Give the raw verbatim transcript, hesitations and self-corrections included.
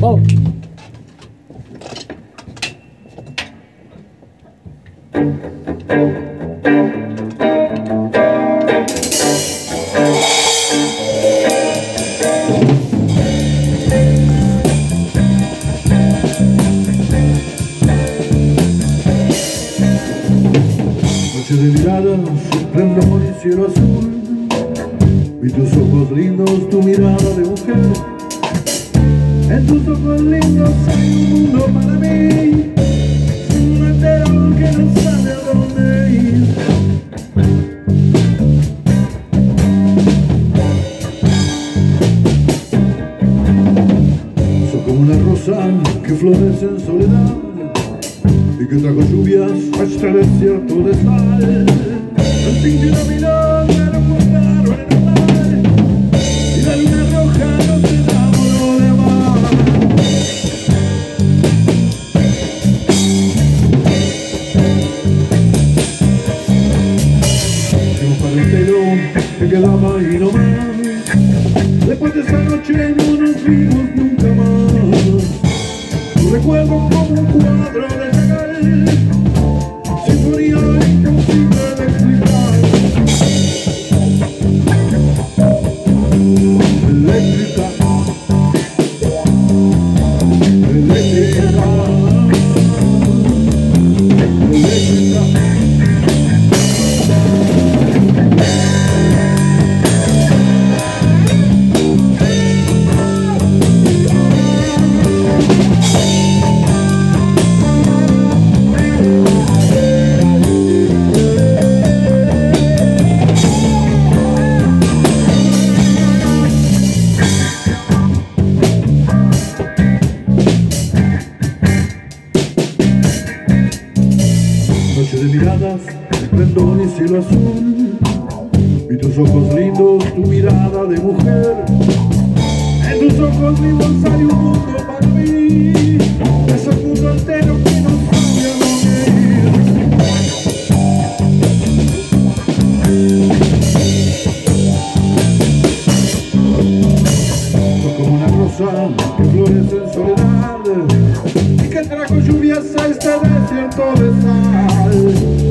Vamos. Noche de miradas, esplendor y cielo azul. Vi tus ojos lindos, tu mirada de mujer. En tus ojos lindos hay un mundo para mí, un mundo entero que no sabe a dónde ir. Sos como una rosa que florece en soledad y que trajo lluvias a este desierto de sal. El tinto iluminó de aeropuerto en el mar y la luna roja nos enamoró de amar. Fuimos para el telo que quedaba ahí nomás. Después de esa noche no nos vimos nunca más. Tu recuerdo como un cuadro de Chagall, sinfonía imposible de explicar. Eléctrica, eléctrica, eléctrica. Noche de miradas, esplendor y cielo azul. Vi tus ojos lindos, tu mirada de mujer. En tus ojos lindos hay un mundo para mí, es el mundo entero que no sabe a dónde ir. Sos como una rosa que florece en soledad y que trajo lluvias a este desierto de sal.